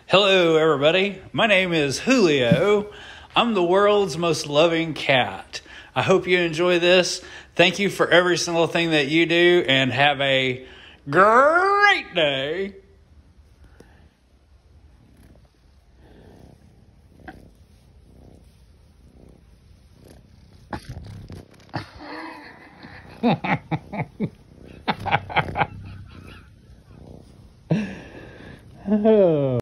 Hello, everybody. My name is Julio. I'm the world's most loving cat. I hope you enjoy this. Thank you for every single thing that you do, and have a great day.